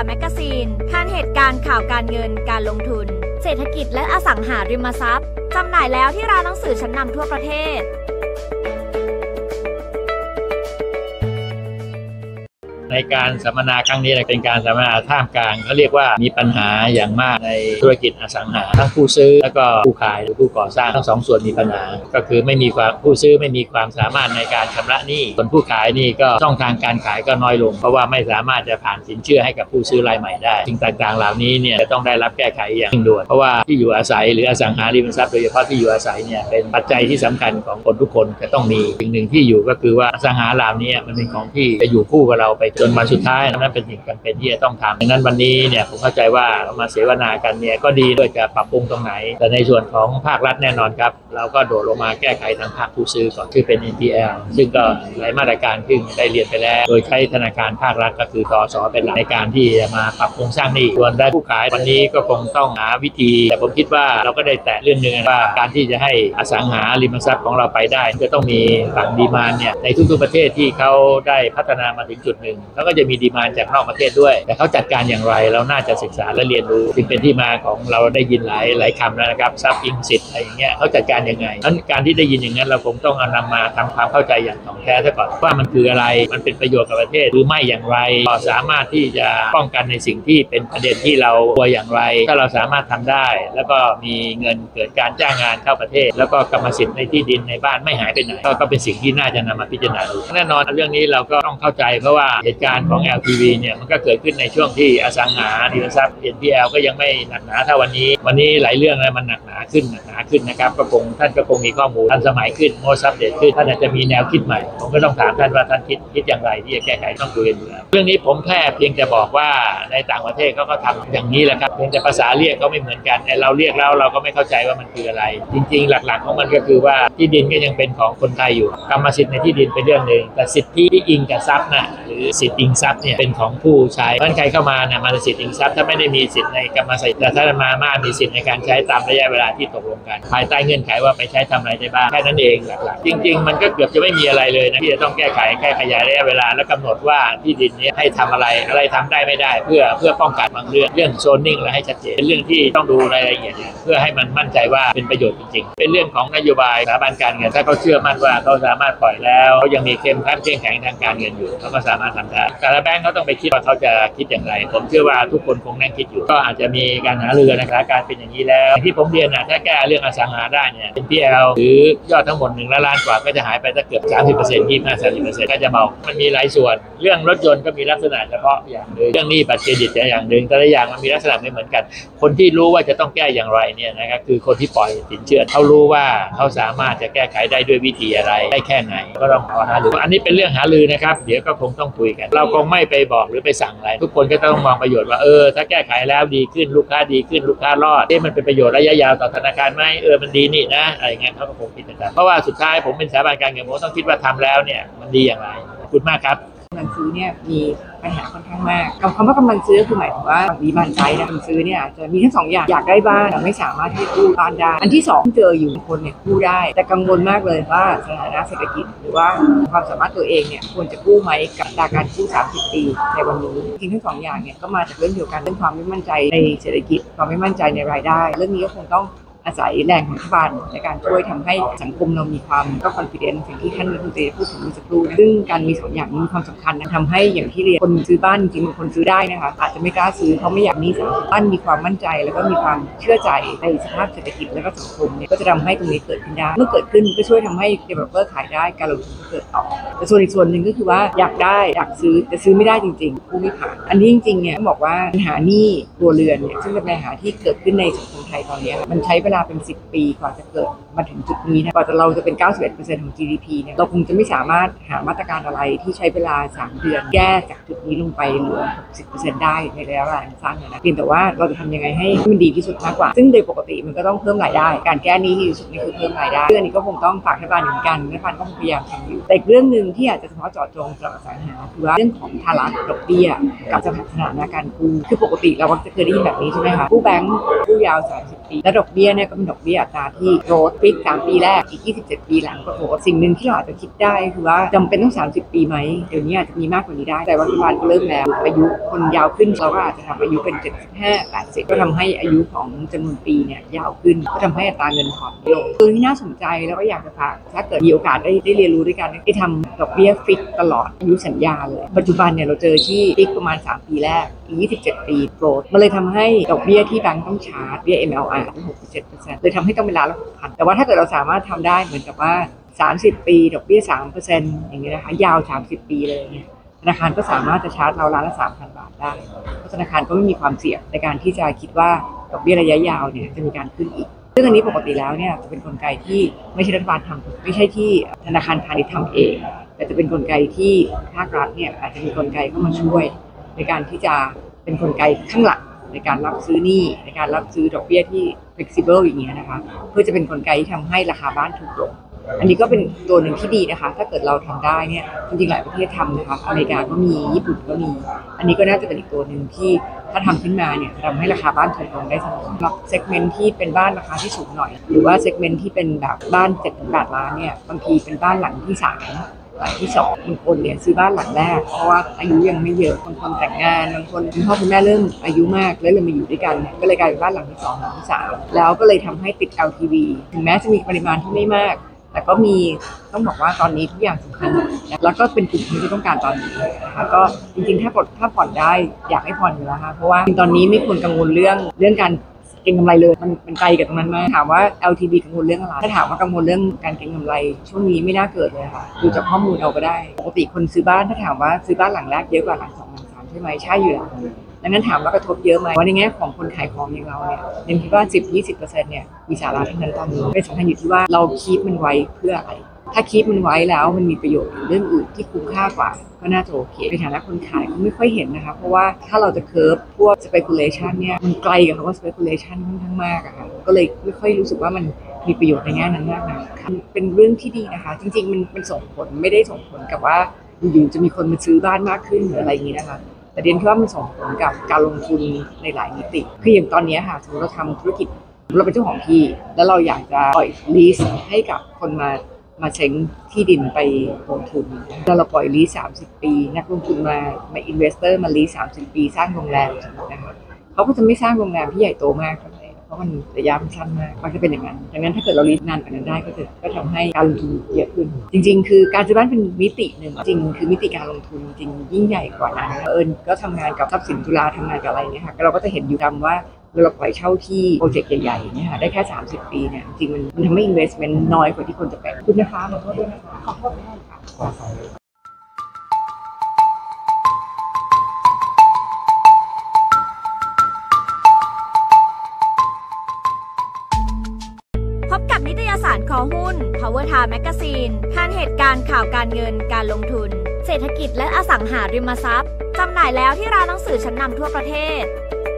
แมกกาซีนผ่านเหตุการณ์ข่าวการเงินการลงทุนเศรษฐกิจและอสังหาริมทรัพย์จำหน่ายแล้วที่ร้านหนังสือชั้นนำทั่วประเทศในการสัมมนาครั้งนี้เป็นการสัมมนาท่ามกลางเขาเรียกว่ามีปัญหาอย่างมากในธุรกิจอสังหาทั้งผู้ซื้อแล้วก็ผู้ขายหรือผู้ก่อสร้างทั้งสองส่วนมีปัญหาก็คือไม่มีความผู้ซื้อไม่มีความสามารถในการชำระหนี้ส่วนผู้ขายนี่ก็ช่องทางการขายก็น้อยลงเพราะว่าไม่สามารถจะผ่านสินเชื่อให้กับผู้ซื้อรายใหม่ได้สิ่งต่างๆเหล่านี้เนี่ยจะต้องได้รับแก้ไขอย่างเร่งด่วนเพราะว่าที่อยู่อาศัยหรืออสังหาริมทรัพย์โดยเฉพาะที่อยู่อาศัยเนี่ยเป็นปัจจัยที่สำคัญของคนทุกคนจะต้องมีสิ่งหนึ่งที่อยู่ก็คือว่าอสังหาเหล่านี้มันเป็นของที่จะอยู่คู่กับเราไปจนวันสุดท้ายนั่นเป็นสิ่งจำเป็นที่จะต้องทำดังนั้นวันนี้เนี่ยผมเข้าใจว่ามาเสวนากันเนี่ยก็ดีด้วยจะปรับปรุงตรงไหนแต่ในส่วนของภาครัฐแน่นอนครับเราก็โดดลงมาแก้ไขทางภาคผู้ซื้อก่อนคือเป็น NPL ซึ่งก็หลายมาตรการที่ได้เรียนไปแล้วโดยใช้ธนาคารภาครัฐก็คือตส.เป็นหลักในการที่จะมาปรับโครงสร้างหนี้ส่วนด้านผู้ขายวันนี้ก็คงต้องหาวิธีแต่ผมคิดว่าเราก็ได้แตะเรื่องนึงว่าการที่จะให้อสังหาริมทรัพย์ของเราไปได้จะต้องมีฝั่งดีมานด์เนี่ยในทุกๆประเทศที่เขาได้พัฒนามาถึงจุดหนึ่งแล้วก็จะมีดีมานด์จากนอกประเทศด้วยแต่เขาจัดการอย่างไรเราน่าจะศึกษาและเรียนรู้จึงเป็นที่มาของเราได้ยินหลายคำแล้วนะครับซับอิงสิทธิ์อะไรอย่างเงี้ยเขาจัดการยังไงนั้นการที่ได้ยินอย่างนั้นเราคงต้องนำมาทำความเข้าใจอย่างถ่องแท้ซะก่อนว่ามันคืออะไรมันเป็นประโยชน์กับประเทศหรือไม่อย่างไรก็สามารถที่จะป้องกันในสิ่งที่เป็นประเด็นที่เรากลัวอย่างไรถ้าเราสามารถทำได้แล้วก็มีเงินเกิดการจ้างงานเข้าประเทศแล้วก็กรรมสิทธิ์ในที่ดินในบ้านไม่หายไปไหนก็เป็นสิ่งที่น่าจะนำมาพิจารณาดูแน่นอนเรื่องนี้เราก็ต้องเข้าใจเพราะว่าเหตุการณ์ของ LTV เนี่ยมันก็เกิดขึ้นในช่วงที่อสังหาริมทรัพย์ NPL ก็ยังไม่หนักหนาเท่าวันนี้หลายเรื่องมันหนักหนาขึ้นนะครับก็คงท่านก็คงมีข้อมูลทันสมัยขึ้นโมซับเดตขึ้นท่านอาจจะมีแนวคิดใหม่ผมก็ต้องถามท่านว่าท่านคิดอย่างไรที่จะแก้ไขต้องคุยกันอยู่แล้วเรื่องนี้ผมแค่เพียงจะบอกว่าในต่างประเทศเขาก็ทำอย่างนี้แหละครับเพียงแต่ภาษาเรียกเขาไม่เหมือนกันเราเรียกแล้วเราก็ไม่เข้าใจว่ามันคืออะไรจริงๆหลักๆของมันก็คือว่าที่ดินก็ยังเป็นของคนไทยอยู่กรรมสิทธิ์ในที่ดินเป็นเรื่องนึงแต่สิทธิที่อิงกับทรัพย์น่ะหรือสิทธิอิงทรัพย์เนี่ยเป็นของผู้ใช้เพราะใครเข้ามาเนี่ยมันสิทธิอิงทรัพย์ถ้าไม่ได้มีสิทธิ์ในกรรมสิทธิ์แต่ถ้ามามีสิทธิ์ในการใช้ตามระยะเวลาที่ตกลงกันภายใต้เงื่อนไขว่าไปใช้ทำอะไรได้บ้างแค่นั้นเองหลักๆจริงๆมันก็เกือบจะไม่มีอะไรเลยนะที่จะต้องแก้ไขแค่ขยายระยะเวลาและกำหนดว่าที่ดินนี้ให้ทำอะไรทำได้ไม่ได้เพื่อป้องกันบางเรื่องโซนนิ่งและให้ชัดเจนเป็นเรื่องที่ต้องดูรายละเอียดเพื่อให้มันมั่นใจว่าเป็นประโยชน์จริงๆเป็นเรื่องของนโยบายสถาบันการเงินถ้าเขาเชื่อมั่นว่าเขาสามารถปล่อยแล้วเขายังมีเข้มแข็งทางการเงินอยู่เขาก็สามารถทำได้แต่ละแบงก์เขาต้องไปคิดว่าเขาจะคิดอย่างไรผมเชื่อว่าทุกคนคงนั่งคิดอยู่ก็อาจจะมีการหารือนะครับการเป็นอย่างนี้แล้วที่ผมเรียนถ้าแก้เรื่องอสังหาได้เนี่ย NPL หรือยอดทั้งหมด1 ล้านกว่าก็จะหายไปสักเกือบ 30% 25-30% ก็จะเบามันมีหลายส่วนเรื่องรถยนต์ก็มีลักษณะเฉพาะอย่างนึงเรื่องหนี้บัตรเครดิตอย่างนึงแต่ละอย่างมันมีลักษณะไม่เหมือนกันคนที่รู้ว่าจะต้องแก้อย่างไรเนี่ยนะครับคือคนที่ปล่อยสินเชื่อเขารู้ว่าเขาสามารถจะแก้ไขได้ด้วยวิธีอะไรได้แค่ไหนก็ต้องหารืออันนี้เป็นเรื่องหารือนะครับเดี๋ยวก็คงต้องคุยกันเราคงไม่ไปบอกหรือไปสั่งอะไรทุกคนก็ต้องมองประโยชน์ว่าถ้าแก้ไขแล้วดีขึ้นลูกค้าดีขึ้นลูกค้ารอดมันเป็นประโยชน์ระยะยาวต่อธนาคารไหมมันดีนี่นะอะไรเงี้ยเขาก็คงคิดกันเพราะว่าสุดท้ายผมเป็นสถาบันการเงินผมต้องคิดว่าทำแล้วเนี่ยมันดีอย่างไรขอบคุณมากครับกำลังซื้อเนี่ยมีปัญหาค่อนข้างมากคำว่ากำลังซื้อคือหมายถึงว่าดีมานด์ไซด์กำลังซื้อเนี่ยจะมีทั้ง2อย่างอยากได้บ้านแต่ไม่สามารถที่จะกู้บ้านได้อันที่2ที่เจออยู่คนเนี่ยกู้ได้แต่กังวลมากเลยว่าสถานะเศรษฐกิจหรือว่าความสามารถตัวเองเนี่ยควรจะกู้ไหมกับอัตราการกู้30 ปีในวันนี้จริงทั้ง2อย่างเนี่ยก็มาจากเรื่องเดียวกันเรื่องความไม่มั่นใจในเศรษฐกิจความไม่มั่นใจในรายได้เรื่องนี้ก็คงต้องอาศัยแรงของรัฐบาลในการช่วยทำให้สังคมเรามีความก็ confidence สิ่งที่ท่านรัฐมนตรีพูดถึงเมื่อสักครู่ซึ่งการมี2อย่างนี้มีความสำคัญนะทำให้อย่างที่เรียนคนซื้อบ้านจริงๆบางคนซื้อได้นะคะอาจจะไม่กล้าซื้อเขาไม่อยากมีบ้านมีความมั่นใจแล้วก็มีความเชื่อใจในสภาพเศรษฐกิจและก็สังคมเนี่ยก็จะทำให้ตรงนี้เกิดขึ้นได้เมื่อเกิดขึ้นก็ช่วยทำให้ developer ขายได้การลงทุนก็เกิดต่อแต่ส่วนอีกส่วนหนึ่งก็คือว่าอยากได้อยากซื้อแต่ซื้อไม่ได้จริงๆกู้ไม่ผ่านอันนี้จริงๆเนี่ยต้องบอกว่าปัญหาหนี้ครัวเรือนเนี่ยซึ่งเป็นปัญหาที่เกิดขึ้นในสังคมไทยตอนนี้มันใช้เวลาเป็น10 ปีกว่าจะเกิดมาถึงจุดนี้นะกว่าเราจะเป็น 91% ของ GDP เนี่ยเราคงจะไม่สามารถหามาตรการอะไรที่ใช้เวลา3 เดือนแก้จากจุดนี้ลงไปเหลือ 60% ได้ในระยะเวลาสั้นนะเพียงแต่ว่าเราจะทำยังไงให้มันดีที่สุดมากกว่าซึ่งโดยปกติมันก็ต้องเพิ่มรายได้การแก้หนี้ที่ดีที่สุดนี่คือเพิ่มรายได้เรื่องนี้ก็คงต้องฝากรัฐบาลเหมือนกันรัฐบาลก็พยายามทำอยู่แต่เรื่องนึงที่อาจจะเฉพาะเจาะจงสำหรับอสังหาคือว่าเรื่องของภาระดอกเบี้ยกับสถานะการกู้คือปกติเราจะเคยได้ยินแบบนี้ใช่ไหมคะกู้แบงก์กู้ยาว30 ปีและดอกเบี้ยเนี่ยเนี่ยก็เป็นดอกเบี้ยอัตราที่โกรธฟิก3 ปีแรกอีก27 ปีหลังก็โกรธสิ่งหนึ่งที่เราอาจจะคิดได้คือว่าจำเป็นต้อง30 ปีไหมเดี๋ยวนี้อาจจะมีมากกว่านี้ได้แต่ว่ารัฐบาลก็เริ่มแล้วอายุคนยาวขึ้นเราก็อาจจะทำอายุเป็น75-80ก็ทำให้อายุของจำนวนปีเนี่ยยาวขึ้นก็ทำให้อัตราเงินผ่อนลงตัวที่น่าสนใจแล้วก็อยากจะฝากถ้าเกิดมีโอกาสได้เรียนรู้ด้วยกันที่ทำดอกเบี้ยฟิกตลอดอายุสัญญาเลยปัจจุบันเนี่ยเราเจอที่ฟิกประมาณ3 ปีแรกอีก27 ปีโกรธมันเลยทำให้ดอกเบี้ยที่แบงก์ต้องชาร์จเบี้ย MLR 6-7% เลยทำให้ต้องเป็นล้านละ 6,000 แต่ว่าถ้าเกิดเราสามารถทำได้เหมือนกับว่า30 ปีดอกเบี้ย 3% อย่างเงี้ยนะคะยาว30 ปีเลยเนี่ยธนาคารก็สามารถจะชาร์จเราล้านละ 3,000 บาทได้เพราะธนาคารก็ไม่มีความเสี่ยงในการที่จะคิดว่าดอกเบี้ยระยะยาวเนี่ยจะมีการขึ้นอีกซึ่งอันนี้ปกติแล้วเนี่ยจะเป็นกลไกที่ไม่ใช่รัฐบาลทำไม่ใช่ที่ธนาคารพาณิชย์ทำเองแต่จะเป็นกลไกที่ภาครัฐเนี่ยอาจจะมีกลไกเข้ามาช่วยในการที่จะเป็นกลไกข้างหลังในการรับซื้อหนี้ในการรับซื้อดอกเบี้ยที่ flexible อย่างเงี้ยนะคะเพื่อจะเป็นกลไกที่ทำให้ราคาบ้านถูกลงอันนี้ก็เป็นตัวหนึ่งที่ดีนะคะถ้าเกิดเราทำได้เนี่ยจริงๆหลายประเทศทำนะคะอเมริกาก็มีญี่ปุ่นก็มีอันนี้ก็น่าจะเป็นอีกตัวหนึ่งที่ถ้าทำขึ้นมาเนี่ยทำให้ราคาบ้านถูกลงได้สำหรับเซกเมนต์ที่เป็นบ้านราคาที่สูงหน่อยหรือว่าเซกเมนต์ที่เป็นแบบบ้าน 7-8 ล้านเนี่ยบางทีเป็นบ้านหลังที่3หลังที่2บางคนเนี่ยซื้อบ้านหลังแรกเพราะว่าอายุยังไม่เยอะบางคนแต่งงานบางคนคุณพ่อคุณแม่เริ่มอายุมากแล้วเลยมาอยู่ด้วยกันก็เลยกลายเป็นบ้านหลังที่2หลังที่3แล้วก็เลยทำให้ติด LTV ถึงแม้จะมีปริมาณที่ไม่มากแต่ก็มีต้องบอกว่าตอนนี้ทุกอย่างสำคัญแล้วก็เป็นกลุ่มที่ต้องการตอนนี้นะคะก็จริงๆถ้าผ่อนได้อยากให้ผ่อนอยู่แล้วค่ะเพราะว่าตอนนี้ไม่ควรกังวลเรื่องการเก็งกำไรเลยมันไกลกับตรงนั้นมากถามว่า LTV กังวลเรื่องอะไรถ้าถามว่ากังวลเรื่องการเก็งกำไรช่วงนี้ไม่น่าเกิดเลยค่ะดูจากข้อมูลเอาก็ได้ปกติคนซื้อบ้านถ้าถามว่าซื้อบ้านหลังแรกเยอะกว่าหลัง2หลัง3ใช่ไหมใช่อยู่แล้วดังนั้นถามว่ากระทบเยอะไหมว่าในแง่ของคนขายของอย่างเราเนี่ยเน้นคิดว่า 10-20% เนี่ยมีสาระทั้งนั้นตอนนี้เป็นสำคัญอยู่ที่ว่าเราคีปมันไว้เพื่ออะไรถ้าคีปมันไว้แล้วมันมีประโยชน์เรื่องอื่นที่คุ้มค่ากว่าก็น่าจะโอเคในฐานะคนขายก็ไม่ค่อยเห็นนะคะเพราะว่าถ้าเราจะเคิร์ฟพวก speculation เนี่ยมันไกลกับคำว่า speculation ค่อนข้างมากอะค่ะก็เลยไม่ค่อยรู้สึกว่ามันมีประโยชน์ในแง่นั้นมากนะเป็นเรื่องที่ดีนะคะจริงๆมันส่งผลไม่ได้ส่งผลกับว่าอยู่ๆจะมีคนมาซื้อบ้านมากขึ้นหรืออะไรอย่างนี้นะคะแต่เรียนคิดว่ามันส่งผลกับการลงทุนในหลายมิติคืออย่างตอนนี้ค่ะสมมติเราทำธุรกิจเราเป็นเจ้าของที่แล้วเราอยากจะปล่อยลีสให้กับคนมาเช็งที่ดินไปลงทุนแล้วเราปล่อยลีส30 ปีนักลงทุนมาอินเวสเตอร์มาลีส30 ปีสร้างโรงแรมนะคะเขาก็จะไม่สร้างโรงแรมที่ใหญ่โตมากเพราะมันระยะมันสั้นมากมันจะเป็นอย่างนั้นดังนั้นถ้าเกิดเราลีสนานกว่านั้นได้ก็ทำให้การลงทุนเยอะขึ้นจริงๆคือการซื้อบ้านเป็นมิติหนึ่งจริงคือมิติการลงทุนจริงยิ่งใหญ่กว่านั้นก็ทำงานกับทรัพย์สินตุลาทำงานกับอะไรเนี่ยค่ะเราก็จะเห็นอยู่ดำว่าเราปล่อยเช่าที่โปรเจกต์ใหญ่ๆเนี่ยค่ะได้แค่30 ปีเนี่ยจริงมันทำให้ investment น้อยกว่าที่คนจะเป็นคุณนะคะขอโทษด้วยนะคะขอโทษค่ะพบกับนิตยสารคอหุ้น Power Time Magazine ผ่านเหตุการณ์ข่าวการเงินการลงทุนเศรษฐกิจและอสังหาริมทรัพย์จำหน่ายแล้วที่ร้านหนังสือชั้นนำทั่วประเทศ